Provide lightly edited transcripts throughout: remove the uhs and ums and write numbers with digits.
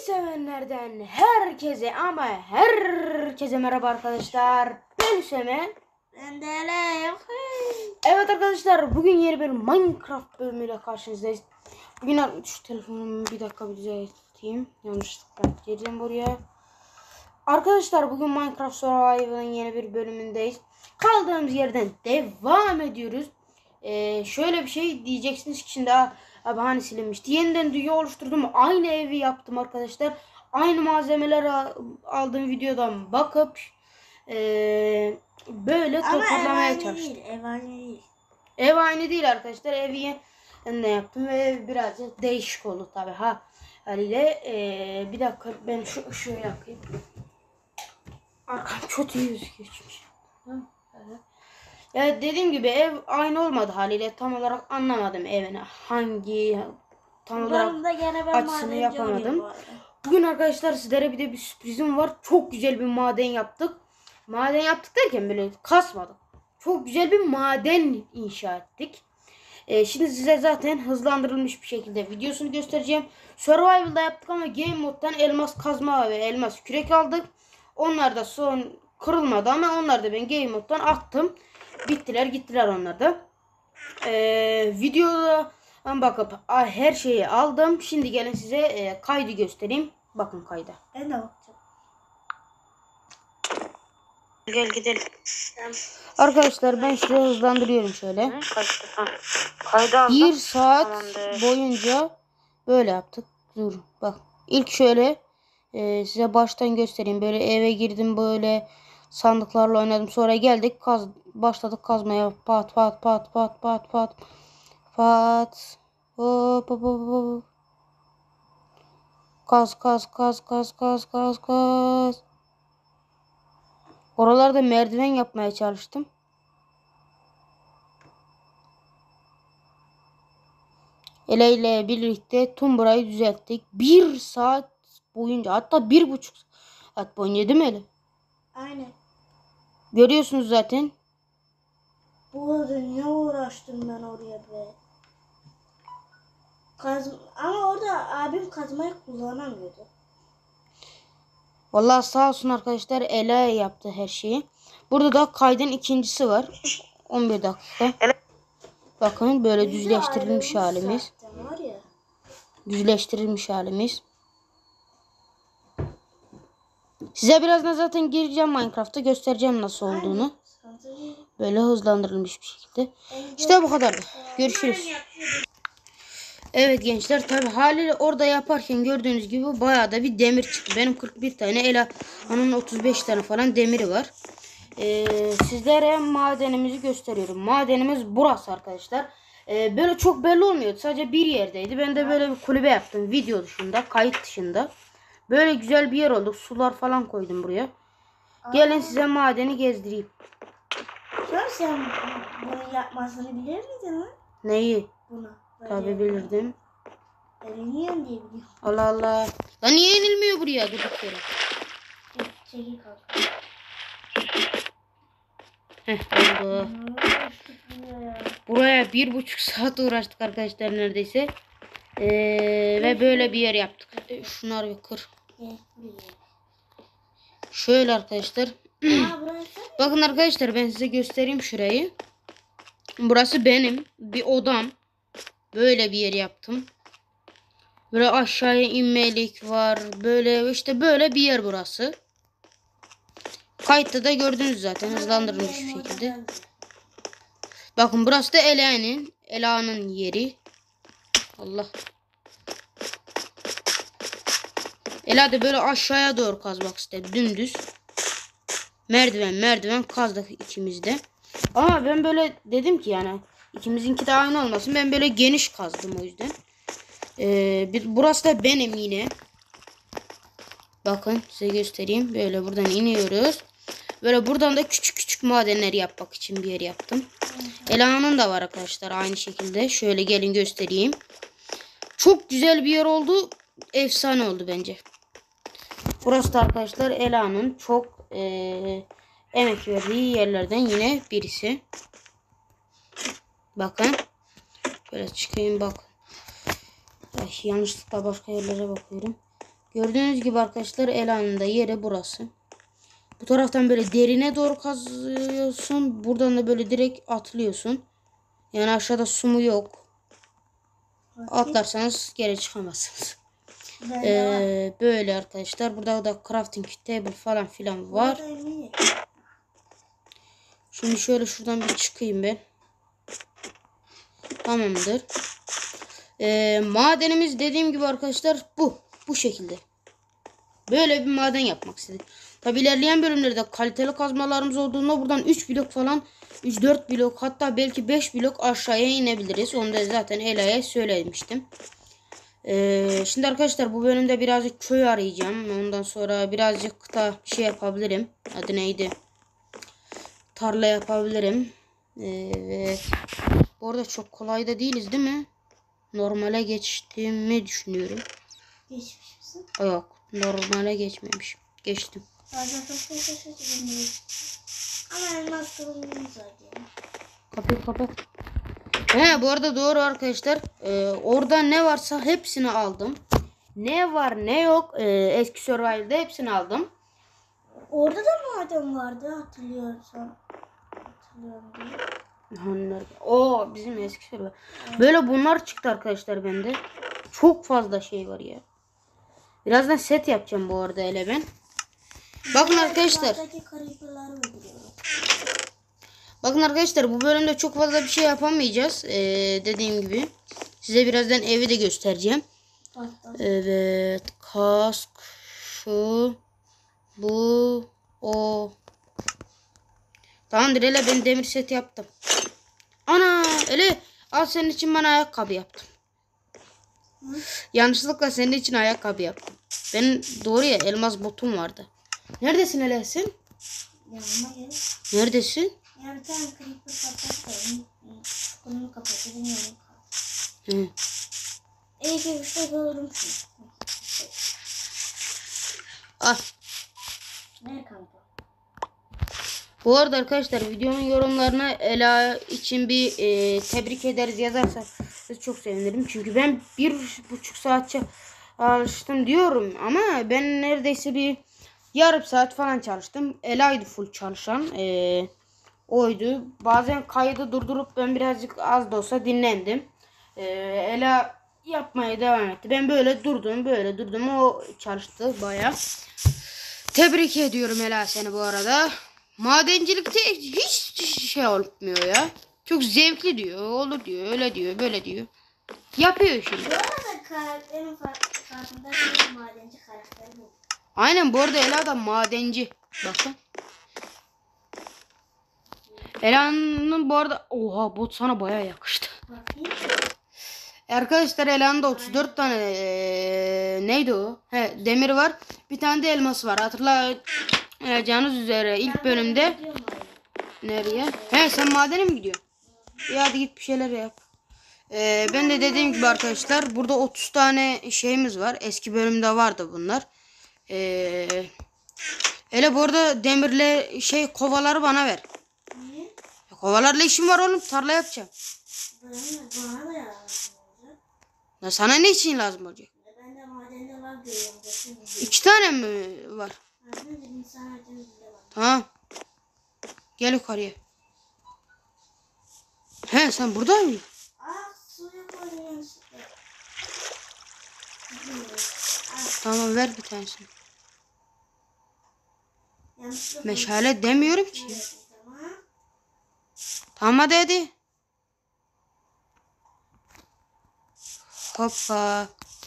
sevenlerden herkese ama herkese merhaba arkadaşlar. Ben Hüseyin. Ben de Elif. Evet arkadaşlar, bugün yeni bir Minecraft bölümüyle karşınızdayız. Bugün şu telefonumu bir dakika bir düzelteyim. Yanlışlıkla girdim buraya. Arkadaşlar bugün Minecraft Survival'ın yeni bir bölümündeyiz. Kaldığımız yerden devam ediyoruz. Şöyle bir şey diyeceksiniz ki şimdi abi hani silinmişti. Yeniden dünya oluşturdum. Aynı evi yaptım arkadaşlar. Aynı malzemeler aldığım videodan bakıp böyle toparlamaya çalıştım. Ev aynı değil. Ev aynı değil arkadaşlar. Evi ne yaptım ve ev birazcık değişik oldu tabi ha. Haliyle bir dakika ben şu ışığı yakayım. Arkam çok iyi gözüküyor çünkü. Evet. Ya dediğim gibi ev aynı olmadı haliyle, tam olarak anlamadım evine hangi tam olarak açısını yapamadım. Bugün arkadaşlar sizlere bir de bir sürprizim var. Çok güzel bir maden yaptık. Maden yaptık derken böyle kasmadık. Çok güzel bir maden inşa ettik. Şimdi size zaten hızlandırılmış bir şekilde videosunu göstereceğim. Survival'da yaptık ama Game Mode'dan elmas kazma ve elmas kürek aldık. Onlar da son kırılmadı ama onlar da ben Game Mode'dan attım. Bittiler gittiler onlar da. Videoda bakıp her şeyi aldım. Şimdi gelin size kaydı göstereyim. Bakın kayda. Ben de bakacağım. Gel gidelim. Arkadaşlar ben size hızlandırıyorum şöyle. Kayda aldım. 1 saat Tamamdır. boyunca böyle yaptık. Dur bak. İlk şöyle size baştan göstereyim. Böyle eve girdim, böyle sandıklarla oynadım. Sonra geldik başladık kazmaya. Pat pat pat pat pat pat. Pat. Hop hop hop hop. Kaz kaz kaz kaz kaz kaz kaz. Oralarda merdiven yapmaya çalıştım. Ele ile birlikte tüm burayı düzelttik. 1 saat boyunca, hatta 1,5 saat boyunca değil mi Ele? Aynen. Görüyorsunuz zaten. Bu arada ne uğraştım ben oraya be. Ama orada abim kazmayı kullanamıyordu. Vallahi sağ olsun arkadaşlar, Ele yaptı her şeyi. Burada da kaydın ikincisi var. 11 dakika. Bakın böyle düzleştirilmiş halimiz. Düzleştirilmiş halimiz. Size birazdan zaten gireceğim Minecraft'a, göstereceğim nasıl olduğunu. Böyle hızlandırılmış bir şekilde. İşte bu kadardı. Görüşürüz. Evet gençler, tabi haliyle orada yaparken gördüğünüz gibi bayağı da bir demir çıktı. Benim 41 tane, Ela'nın 35 tane falan demiri var. Sizlere madenimizi gösteriyorum. Madenimiz burası arkadaşlar. Böyle çok belli olmuyordu. Sadece bir yerdeydi. Ben de böyle bir kulübe yaptım. Video dışında, kayıt dışında. Böyle güzel bir yer oldu. Sular falan koydum buraya. Gelin size madeni gezdireyim. Sen bunu yapmasını bilir miydin lan? Neyi? Bunu. Tabi bilirdim. Elini yen diye biliyorum. Allah Allah. Lan niye yenilmiyor buraya durduk yere? Çekil kalk. Oldu. Buraya 1,5 saat uğraştık arkadaşlar neredeyse. Ve böyle bir yer yaptık. Şunları bir kır. Şöyle arkadaşlar. Bakın arkadaşlar, ben size göstereyim şurayı. Burası benim bir odam. Böyle bir yer yaptım. Böyle aşağıya inmelik var. Böyle işte böyle bir yer burası. Kayıtta da gördünüz zaten, hızlandırılmış bir şekilde. Bakın burası da Ela'nın yeri. Allah. Ela da böyle aşağıya doğru kazmak istedi. Dümdüz. Merdiven kazdık ikimiz de. Ama ben böyle dedim ki yani ikimizinki de aynı olmasın. Ben böyle geniş kazdım o yüzden. Burası da benim yine. Bakın size göstereyim. Böyle buradan iniyoruz. Böyle buradan da küçük küçük madenler yapmak için bir yer yaptım. Ela'nın da var arkadaşlar aynı şekilde. Şöyle gelin göstereyim. Çok güzel bir yer oldu. Efsane oldu bence. Burası da arkadaşlar Ela'nın çok emek verdiği yerlerden yine birisi. Bakın. Şöyle çıkayım bak. Yanlışlıkla başka yerlere bakıyorum. Gördüğünüz gibi arkadaşlar Ela'nın da yeri burası. Bu taraftan böyle derine doğru kazıyorsun. Buradan da böyle direkt atlıyorsun. Yani aşağıda su mu yok. Atlarsanız geri çıkamazsınız. Böyle arkadaşlar. Burada da crafting table falan filan var. Şimdi şöyle şuradan bir çıkayım ben. Tamamdır. Madenimiz dediğim gibi arkadaşlar bu şekilde. Böyle bir maden yapmak istedik. Tabi ilerleyen bölümlerde kaliteli kazmalarımız olduğunda buradan 3 blok falan 3-4 blok hatta belki 5 blok aşağıya inebiliriz. Onu da zaten Ela'ya söylemiştim. Şimdi arkadaşlar bu bölümde birazcık köy arayacağım. Ondan sonra birazcık da şey yapabilirim. Adı neydi? Tarla yapabilirim. Evet. Bu arada çok kolay da değiliz değil mi? Normale geçtiğimi düşünüyorum. Geçmiş misin? Yok. Normale geçmemişim. Geçtim. Bazen çok şaşırtıyorum. Ama elmas kılığımız var diye. Kapıyı kapat. Bu arada doğru arkadaşlar. Orada ne varsa hepsini aldım. Ne var ne yok. Eski Survival'da hepsini aldım. Orada da maden vardı hatırlıyorsam. Hatırlıyorum diye. O bizim eski Survival. Böyle bunlar çıktı arkadaşlar bende. Çok fazla şey var ya. Birazdan set yapacağım bu arada hele ben. Bakın arkadaşlar. Bakın arkadaşlar bu bölümde çok fazla bir şey yapamayacağız. Dediğim gibi. Size birazdan evi de göstereceğim. Evet. Kask. Şu. Bu. O. Tamamdır hele ben demir set yaptım. Ana hele al senin için ben ayakkabı yaptım. Yanlışlıkla senin için ayakkabı yaptım. Benim doğru ya elmas botum vardı. Neredesin hele sen? Yanıma gel. Neredesin? Ya bir tane creeper kapatalım. Kolunu kapatalım. Hı. İyi ki bir şey gördüm. Al. Ne kanka? Bu arada arkadaşlar videonun yorumlarına Ela için bir tebrik ederiz yazarsanız çok sevinirim. Çünkü ben 1,5 saat çalıştım diyorum ama ben neredeyse bir yarım saat falan çalıştım. Ela'ydı full çalışan. Oydu. Bazen kaydı durdurup ben birazcık az da olsa dinlendim. Ela yapmaya devam etti. Ben böyle durdum. O çalıştı bayağı. Tebrik ediyorum Ela seni bu arada. Madencilikte hiç şey olmuyor ya. Çok zevkli diyor. Olur diyor. Öyle diyor. Böyle diyor. Yapıyor şimdi. Bu arada karakterin farkında bir madenci karakteri bu. Aynen bu arada Ela da madenci. Bakın. Ela'nın bu arada oha bot sana bayağı yakıştı. Bakayım. Arkadaşlar Ela'nın da 34 tane neydi o? Demir var. Bir tane de elması var. Hatırlayacağınız üzere ilk bölümde nereye? Sen madene mi gidiyorsun? Ya hadi git bir şeyler yap. Ben de dediğim gibi arkadaşlar burada 30 tane şeyimiz var. Eski bölümde vardı bunlar. Hele bu arada demirle kovaları bana ver. Niye? Kovalarla işim var oğlum. Tarla yapacağım. Bana da lazım olacak. Ya sana ne için lazım olacak? Ben de madende var görüyorum. 2 tane mi var? Dedim sana bile var. Tamam. Gel yukarıya. Sen burada mısın? Suya koydum yanlışlıkla. Tamam ver bir tanesini. Yanlışlıkla. Meşale demiyorum ki. Tamam. Tamam hadi. Hoppa.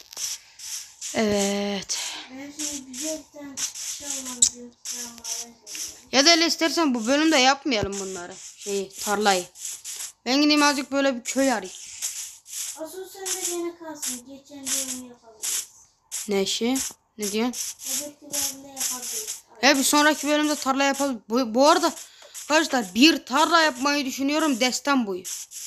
Evet. Ben şimdi güzel bir tane şey olmam diyorum. Ya da öyle istersen bu bölümde yapmayalım bunları. Tarlayı. Ben gideyim azıcık böyle bir köy arayayım. Asıl sen de gene kalsın. Geçen bölüm yapabiliriz. Ne işi? Ne diyorsun? Öbür bölümde yapabiliriz. Bir sonraki bölümde tarla yapalım. Bu arada arkadaşlar bir tarla yapmayı düşünüyorum destan boyu.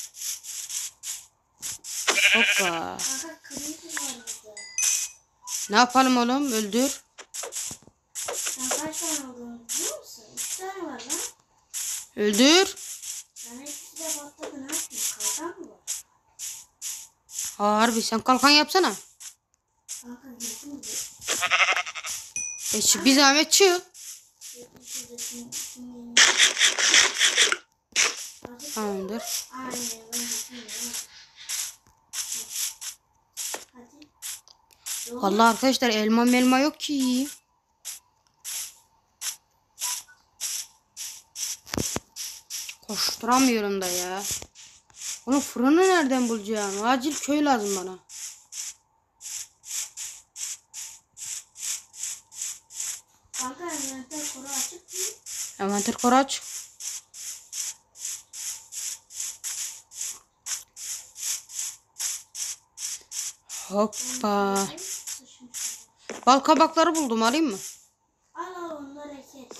Hoppa. Kanka creeper var burada. Ne yapalım oğlum? Öldür. Sen kaç tane olduğunu biliyor musun? 3 tane var lan. Öldür. Sen ikisi de patladı, ne yapıyorsun? Kalkan mı var? Harbi sen kalkan yapsana. Kanka Bir zahmet çık. Tamamdır. Vallahi arkadaşlar elma yok ki. Koşturamıyorum da ya. Onun fırını nereden bulacağım? Acil köy lazım bana. Kanka envanter koru açık mı? Envanter koru aç. Hoppa. Bal kabakları buldum, alayım mı? Al onları ekeriz.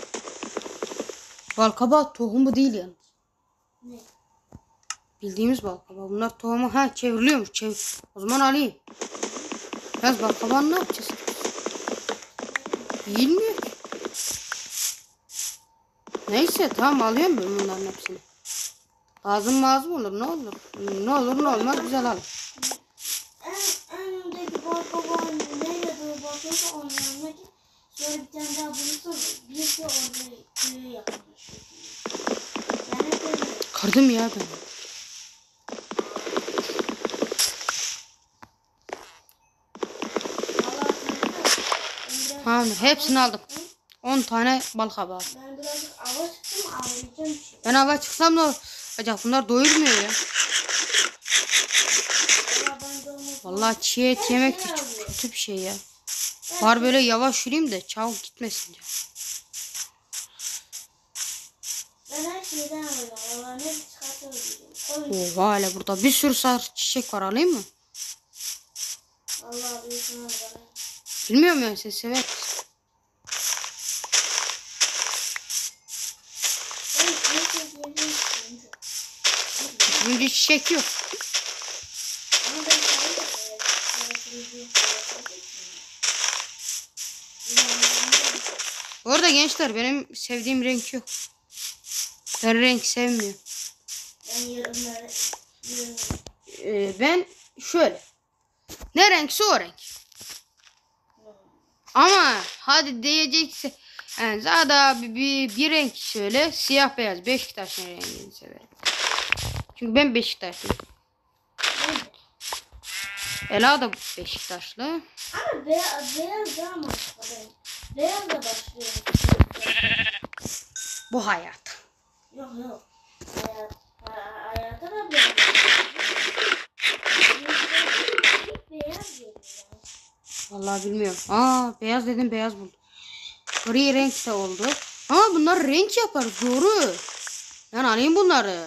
Bal kabağı tohumu değil yani. Ne? Bildiğimiz bal kabağı. Bunlar tohumu çevriliyormuş. O zaman alayım. Biraz bal kabağını ne yapacağız? Bilmiyorum. Neyse tamam, alıyorum ben bunların hepsini. Lazım olur, ne olur. Ne olur ne olmaz güzel al. En öndeki balkabağın nerede bakıyorsa onun yanına git. Şöyle bir tane daha bulursan bir de orada köye yakınlaşıyor. Yani böyle. Kırdım ya ben. Tamam, hepsini aldım. 10 tane bal kabağı. Ben birazcık ava çıktım, avlayacağım bir şey. Ben hava çıksam da acaba bunlar doyurmuyor ya. Vallahi çiğ et yemek de çok kötü bir şey ya. Var böyle yavaş yürüyeyim de çabuk gitmesin diye. Ben her şeyden alıyorum. Allah'ın hepsi çıkartabilirim. Oha, hala burada bir sürü sarı çiçek var, alayım mı? Allah büyüsün bana. Bilmiyorum ya, sen sever. Bugün çiçek yok. Bu arada gençler, benim sevdiğim renk yok. Ben renk sevmiyorum. Ben şöyle. Ne renkse o renk. Ama hadi diyecekse yani zaten bir renk söyle, siyah beyaz Beşiktaş'ın rengini severim. Çünkü ben Beşiktaşlıyım. Ela da Beşiktaşlı. Ama beyaz daha mantıklı. Beyaz da başlıyor. Bu hayat. Yok. Hayata da beyaz. Beyaz geliyor. Vallahi bilmiyorum. Beyaz dedim, beyaz buldum. Gri renk de oldu. Bunlar renk yaparız, doğru. Ben alayım bunları.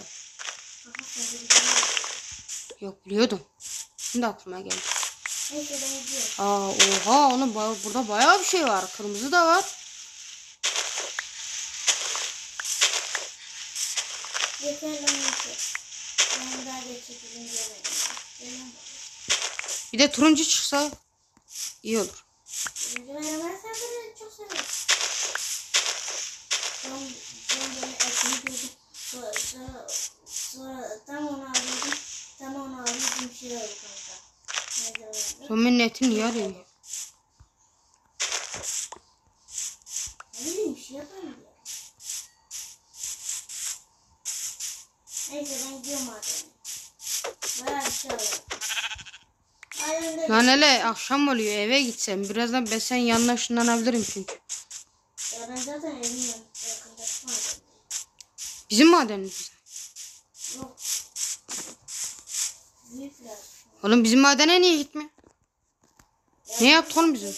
Yok, biliyordum. Şimdi aklıma geldi. Neyse ben gidiyorum. Oha, burada bayağı bir şey var. Kırmızı da var. Yeter lan yeter. Ben daha geçebilirim diyelim. Bir de turuncu çıksa iyi olur. Ben seni çok severim. Ben böyle etini gördüm. Sonra tam onu alıyordum bir şey oldu kanka. Son etin niye arıyor? Ne bileyim bir şey yapayım diye. Neyse ben gidiyorum madem. Bayağı bir şey alıyorum. Lan hele akşam oluyor, eve gitsem. Birazdan ben senin yanına ışınlanabilirim çünkü. Ya ben zaten evin yakındaki mademdeyim. Bizim madenimiz. Yok. Büyükler. Oğlum bizim madene niye gitmiyor? Ne yaptı oğlum bizim?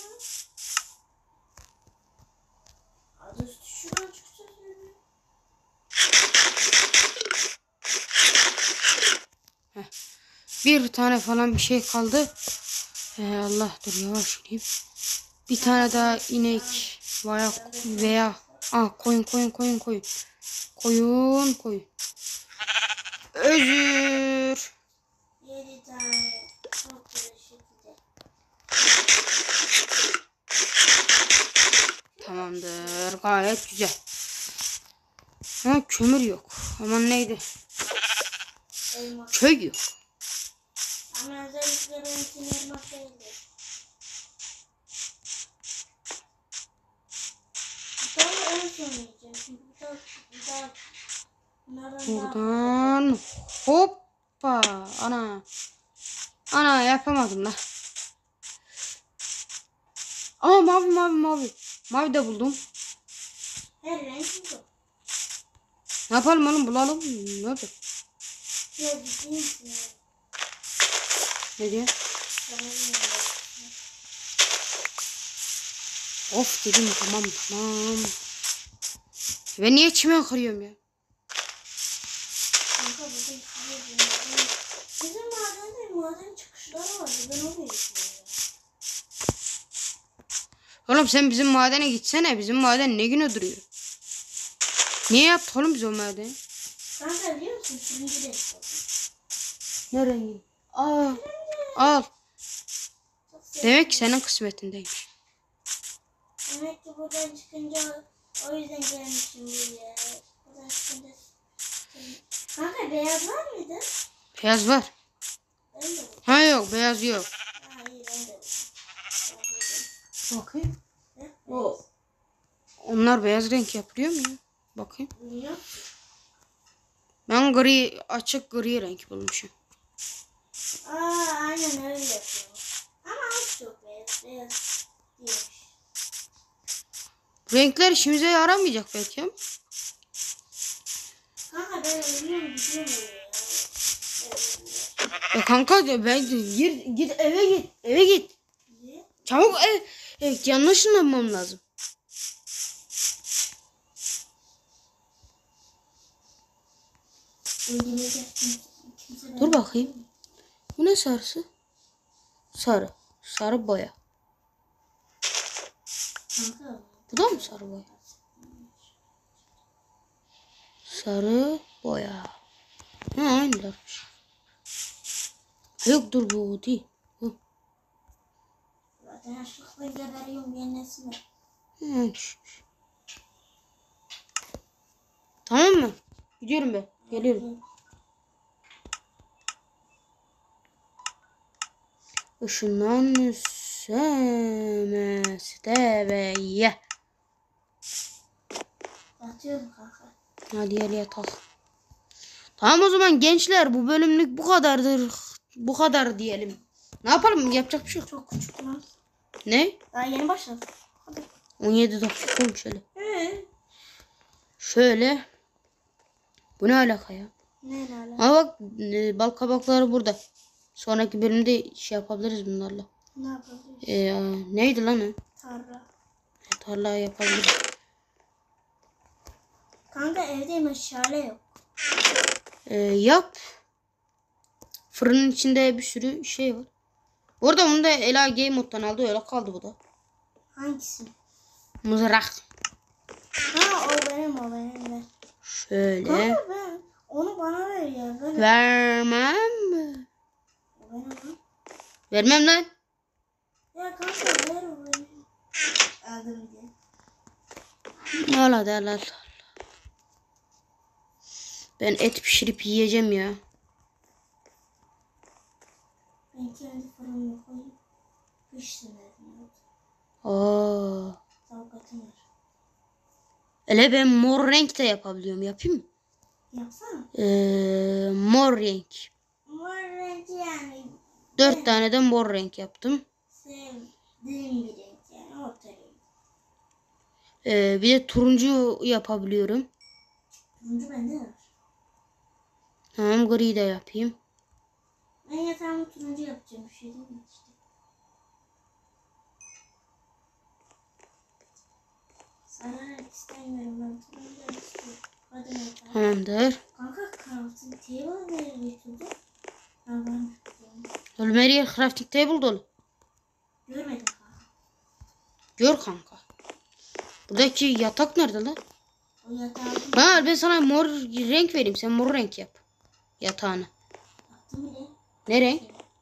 Adı üstü şuradan çıkacağız yani. Bir tane falan bir şey kaldı. Allah, dur yavaş yürüyeyim. Bir tane daha inek veya koyun. Özür. 7 tane. Çok güzel şekilde. Tamamdır, gayet güzel. Kömür yok. Aman neydi? Elmas. Köy yok. Ama özellikle benimkinin elmas değildi. sonra yiyeceğim. Çünkü bir daha bunlardan daha Buradan hoppa. Ana. Ana yapamadım da. Aa mavi. Mavi de buldum. her renk bu. Ne yapalım oğlum bulalım. Ne olacak? Ya ciddi misin ya? Ne diyor? Tamam. Of dedim tamam. Ben niye çimen kırıyorum ya? Kanka burada bizim madende maden çıkışları vardı. Ben oraya gitmiyorum. Oğlum sen bizim madene gitsene. Bizim maden ne güne duruyor? Niye yaptık oğlum biz o madeni? Kanka biliyor musun? Turuncu da istedim. Ne rengi? Al. Çok sevdim. Demek ki senin kısmetindeymiş. Demek ki buradan çıkınca o yüzden gelmişim buraya. Buradan çıkınca... Kanka beyaz var mıydı? Beyaz var. Ben de bu. Ha yok beyaz yok. Ha iyi ben de bu. Bakayım. Ne? O. Onlar beyaz renk yapılıyor mu ya? Bakayım. Bilmiyorum. Ben gri, açık gri renk bulmuşum. Aynen öyle yapıyor. Ama az çok beyaz. Beyaz değilmiş. Bu renkler işimize yaramayacak belki ama. Kanka ben ölüyorum gidiyorum ya. Kanka ben git eve git. Niye? Çabuk yanlış ışınlanmam lazım. Öldürecektim. Dur bakayım. Bu ne sarısı? Sarı. Sarı boya. Kanka. Bu da mı sarı boya? Sarı boya. Ha aynılarmış. Yok dur bu değil. Bu. Zaten açlıkla geberiyorum yenesi var. Aynıymış. Tamam mı? Gidiyorum ben. Geliyorum. Işınlanmışsınız deveye. Yatıyorum kanka. Hadi gel yatak. Tamam o zaman gençler bu bölümlük bu kadardır. Bu kadar diyelim. Ne yapalım? Yapacak bir şey yok. Çok küçük lan. Ne? Daha yeni başladık. 17 dakika olmuş şöyle. He. Şöyle. Bu ne alaka ya? Ne lan? Ama bak bal kabakları burada. Sonraki bölümde şey yapabiliriz bunlarla. Ne yapabiliriz? Neydi lan o? Tarla. Tarla yapabiliriz. Kanka evde meşale yok. Yap. Fırının içinde bir sürü şey var. Bu arada bunu da Ela Game Mode'dan aldı. Öyle kaldı bu da. Hangisi? Mızrak. Ha o benim de. Şöyle. Kanka ben. Onu bana ver ya. Böyle. Vermem mi? O benim lan. Vermem lan. Ya kanka ver o benim. Aldım diye. Allah Allah. Ben et pişirip yiyeceğim ya. Ben kendi fırınıma koyup pişsin dedim. Aa. Tavuk atın var. Ele ben mor renk de yapabiliyorum. Yapayım mı? Yapsana. Mor renk. Mor renk yani. 4 tane de mor renk yaptım. Sevdiğim bir renk yani. Orta renk. Bir de turuncu yapabiliyorum. Turuncu bende var. Tamam gri de yapayım. Ben yatağımı turuncu yapacağım. Bir şey değil mi işte? Sarı renk istemiyorum ben. Turuncu renk istiyorum. Hadi yatağa. Tamamdır. Kanka crafting table nereye götürdün? Ha ben Oğlum her yer crafting table dolu. görmedim kanka. Gör kanka. Buradaki yatak nerede lan? O yatağı Ha ben sana mor renk vereyim. Sen mor renk yap. Yatağını. yaptım bile. Ne renk?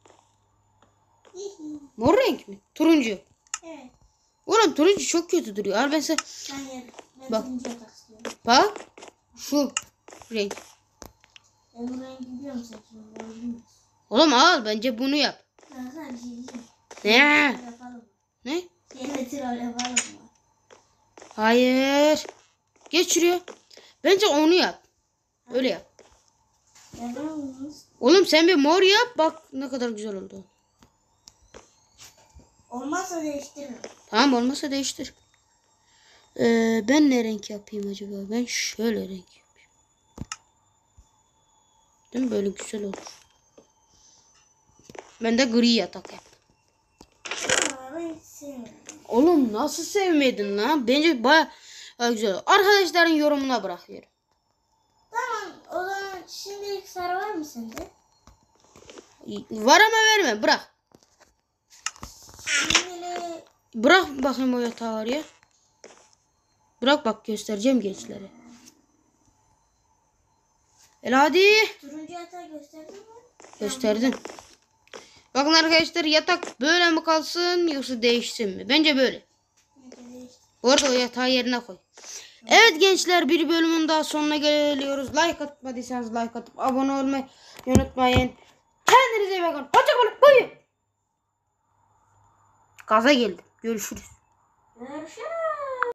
Hihi. Mor renk mi? Turuncu. Evet. Oğlum turuncu çok kötü duruyor. Al ben sana. Ben yerim. Ben Bak. turuncu yatak istiyorum. Bak. Şu renk. Ben bu rengi biliyor musun? Şimdi ben bilmiyorum. Oğlum al bence bunu yap. Ben sana bir şey diyeyim. Ne? Yapalım mı? Ne? Yine troll yapalım mı? Hayır. Geç şuraya. Bence onu yap. Öyle yap. Neden olmaz? Oğlum sen bir mor yap. Bak ne kadar güzel oldu. Olmazsa değiştiririm. Tamam olmazsa değiştir. Ben ne renk yapayım acaba? Ben şöyle renk yapayım. Değil mi? Böyle güzel olur. Ben de gri yatak yap. Ama ben hiç sevmiyorum. Oğlum nasıl sevmedin lan? Bence baya güzel. Arkadaşların yorumuna bırakıyorum. Tamam o zaman şimdilik sarı var mı sende? Var ama verme. Bırak. Şimdilik Bırak bakayım o yatağı oraya. Bırak bak göstereceğim gençlere. Hadi. turuncu yatağı gösterdin mi? Gösterdim. Bakın arkadaşlar yatak böyle mi kalsın yoksa değişsin mi? Bence böyle. Bence değiştir. Bu arada o yatağı yerine koy. Evet gençler bir bölümün daha sonuna geliyoruz. Like atmadıysanız like atıp abone olmayı unutmayın. Kendinize iyi bakın. Hoşçakalın. Buyurun. Gaza geldim. Görüşürüz. Görüşürüz.